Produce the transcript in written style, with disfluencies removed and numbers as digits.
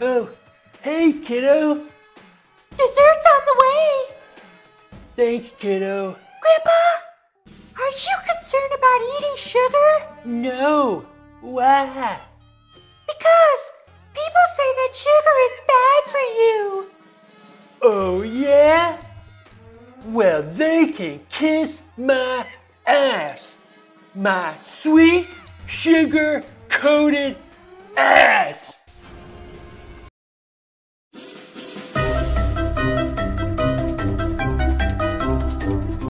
Oh, hey, kiddo. Dessert's on the way. Thanks, kiddo. Grandpa, are you concerned about eating sugar? No. Why? Because people say that sugar is bad for you. Oh, yeah? Well, they can kiss my ass. My sweet, sugar-coated ass.